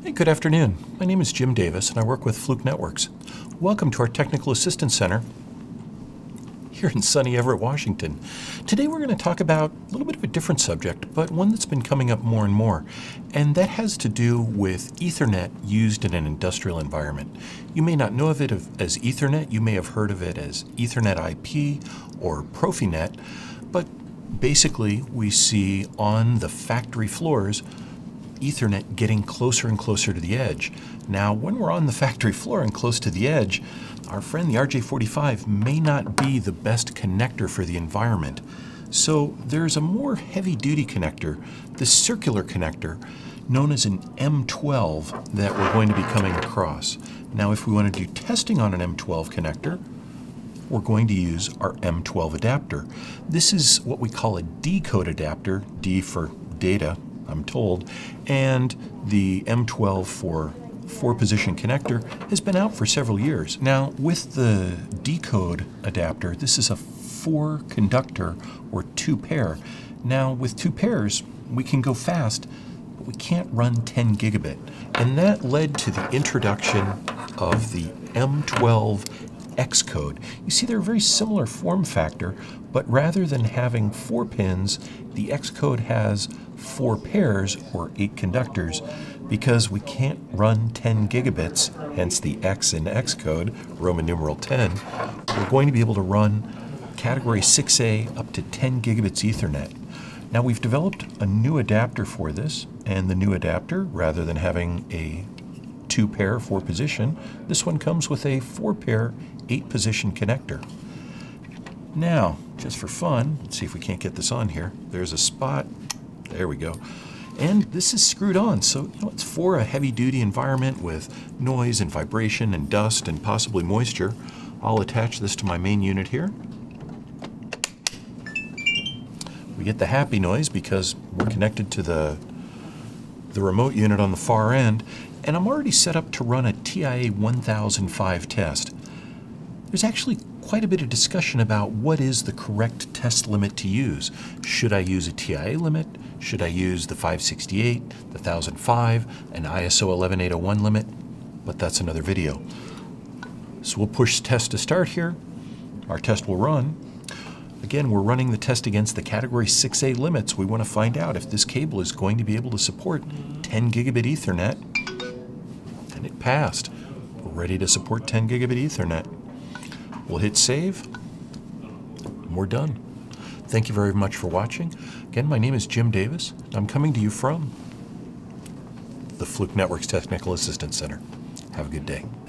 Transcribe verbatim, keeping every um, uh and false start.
Hey, good afternoon. My name is Jim Davis and I work with Fluke Networks. Welcome to our Technical Assistance Center here in sunny Everett, Washington. Today we're going to talk about a little bit of a different subject, but one that's been coming up more and more, and that has to do with Ethernet used in an industrial environment. You may not know of it as Ethernet, you may have heard of it as Ethernet I P or Profinet, but basically we see on the factory floors Ethernet getting closer and closer to the edge. Now, when we're on the factory floor and close to the edge, our friend the R J forty-five may not be the best connector for the environment. So there's a more heavy-duty connector, the circular connector, known as an M twelve, that we're going to be coming across. Now, if we want to do testing on an M twelve connector, we're going to use our M twelve adapter. This is what we call a decode adapter, D for data, I'm told, and the M twelve for four-position connector has been out for several years. Now, with the decode adapter, this is a four-conductor or two-pair. Now, with two pairs, we can go fast, but we can't run ten gigabit. And that led to the introduction of the M twelve XCode. You see, they're a very similar form factor, but rather than having four pins, the XCode has four pairs or eight conductors. Because we can't run ten gigabits, hence the X in XCode, Roman numeral ten, we're going to be able to run category six A up to ten gigabits Ethernet. Now, we've developed a new adapter for this, and the new adapter, rather than having a two-pair four-position, this one comes with a four-pair eight-position connector. Now, just for fun, let's see if we can't get this on here. There's a spot. There we go. And this is screwed on, so you know, it's for a heavy-duty environment with noise and vibration and dust and possibly moisture. I'll attach this to my main unit here. We get the happy noise because we're connected to the, the remote unit on the far end, and I'm already set up to run a T I A one thousand five test. There's actually quite a bit of discussion about what is the correct test limit to use. Should I use a T I A limit? Should I use the five sixty-eight, the one thousand five, an I S O eleven eight oh one limit? But that's another video. So we'll push test to start here. Our test will run. Again, we're running the test against the category six A limits. We want to find out if this cable is going to be able to support ten gigabit Ethernet. And it passed. We're ready to support ten gigabit Ethernet. We'll hit save, and we're done. Thank you very much for watching. Again, my name is Jim Davis. I'm coming to you from the Fluke Networks Technical Assistance Center. Have a good day.